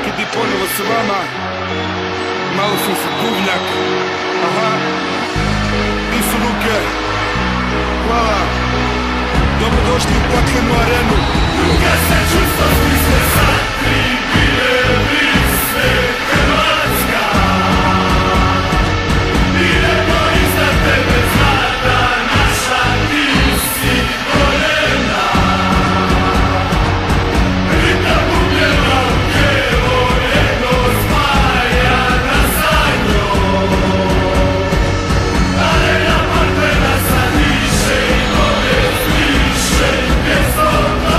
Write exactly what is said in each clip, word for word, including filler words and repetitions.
Prekid i ponovo sa vama. Malo sam se tuvnjak. Aha, nisu ruke. Hvala. Dobrodošli u paklenu arenu. Druga se čustva smisle sad pribire liste Hrvatska. Idemo iznad tebe, zlata naša, ti si voljena. Rita bubljeva u tijelo, jedno zmaja na sanjom. Arena partvena sad više i nove zviše mjesto to.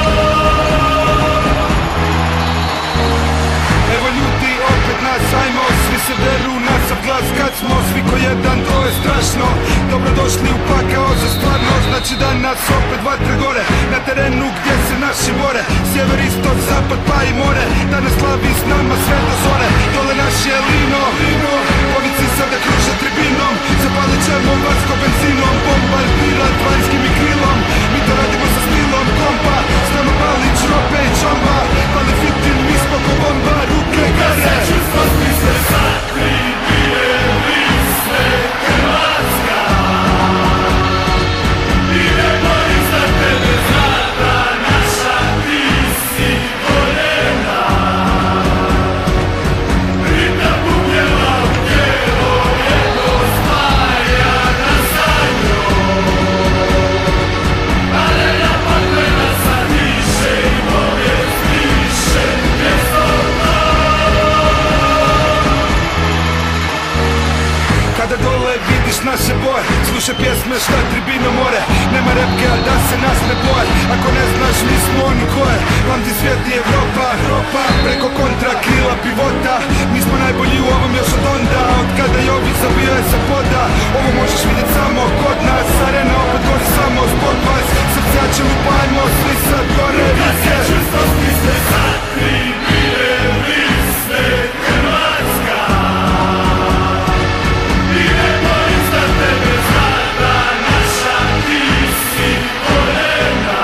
Evo ljudi, opet nas, ajmo, svi se deru, nas sav glas kad smo svi ko jedan, to je strašno. Dobrodošli u pakao za stvarno, znači da nas opet vatre gore. Na terenu gdje se naši bore, sjever, istok, zapad pa i more. Danas slavi s nama sve do zore, dole naš je lino. Povici sada kruže tribinom, zapalit ćemo vas ko benzinom. Bombardirat vanjskim i krilom, mi to radimo sa stilom kompa. S nama Balić, Rope i Čomba, pali fitin, mi smo ko bomba, ruke gore. Čustva smisle sad pribire liste Hrvatska. Idemo iznad tebe, zlata naša, ti si voljena. Rita bubljeva u tijelo, jedno zmaja na sanjom. Arena partvena sad više i moje zviše mjesto to. Kada dole vidiš naše boje, slušaj pjesme šta tribino more. Nema repke, a da se nas ne boje. Ako ne znaš, mi smo oni koje. Vam ti svijet i Evropa, Evropa. Preko kontra, krila, pivota. Mi smo najbolji u ovom još od onda. Od kada Jović zabije sa poda. Ovo možeš vidjet samo kod nas. Arena opet gori samo zbog vas. Srca će lupajmo, svi sad gore. Druga se čustva smisle sad pribire liste Hrvatska. Idemo iznad tebe, zlata naša, ti si voljena.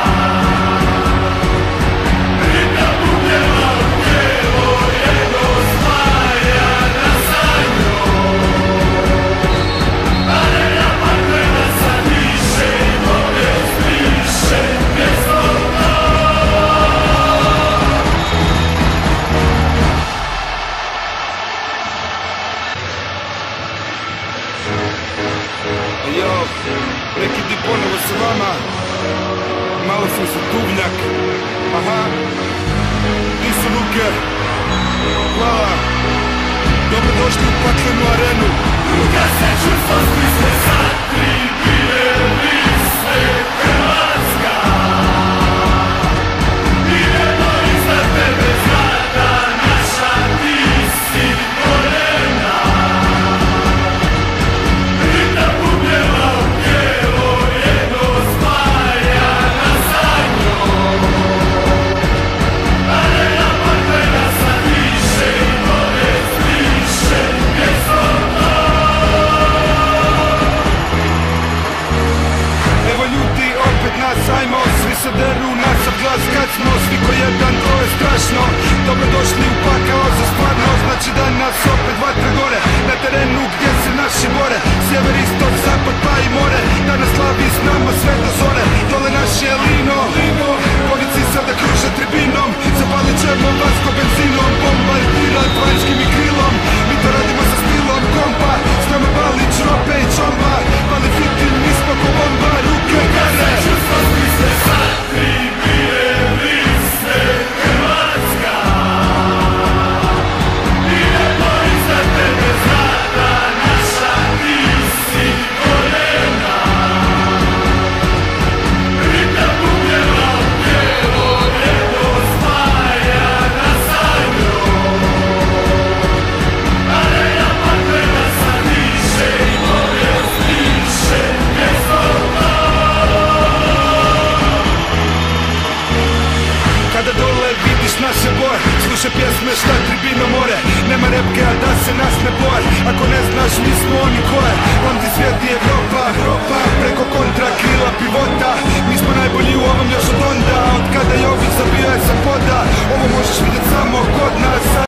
Rita bubljeva u tijelo, jedno zmaja na sanjom. Arena partvena sad više i nove zviše mjesto to. Jo, prekid i ponovo sa vama. Malo sam se tuvnjak. Aha, nisu ruke. Hvala. Dobrodošli u paklenu arenu. Druga se čustva smisle sad pribire liste Hrvatska. Idemo iznad tebe, zlata naša, ti si voljena. Rita bubljeva u tijelo, jedno zmaja na sanjom. Arena partvena sad više i nove zviše mjesto to. Evo ljudi, opet nas, ajmo, svi se deru, nas sav glas kad smo svi ko jedan, to je strašno. Dobrodošli u pakao za stvarno, znači da nas opet vatre gore. Na terenu gdje se naši bore, sjever, istok, zapad pa i more. Danas slavi s nama sve do zore, dole naš je lino. Povici sada kruže tribinom, zapalit ćemo vas ko benzinom. Bombardirat vanjskim i krilom, mi to radimo sa stilom kompa. S nama Balić, Rope i Čomba, pali fitin, mi smo ko bomba, ruke gore. Čustva smisle sad pribire liste Hrvatska. Idemo iznad tebe, zlata naša, ti si voljena. Rita bubljeva u tijelo, jedno zmaja na sanjom. Arena partvena sad više i moje zviše mjesto to. Kada dole vidiš naše boje, slušaj pjesme šta tribino more. Nema repke, a da se nas ne boje. Ako ne znaš, mi smo oni koje. Vam ti svijet i Evropa, Evropa. Preko kontra, krila, pivota. Mi smo najbolji u ovom još od onda. Od kada Jović zabije